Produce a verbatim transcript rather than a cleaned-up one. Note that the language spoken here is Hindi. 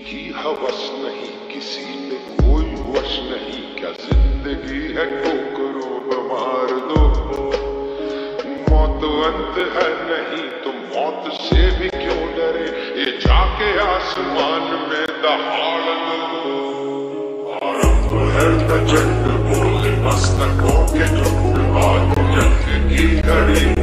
की हवस नहीं, किसी पे कोई वश नहीं, क्या जिंदगी है ठोकरो मार दो। मौत अंत है नहीं तो मौत से भी क्यों डरे, ये जाके आसमान में दहाड़ दो। आरंभ है प्रचंड बोले मस्तकों के झुंड, आज जंग की घड़ी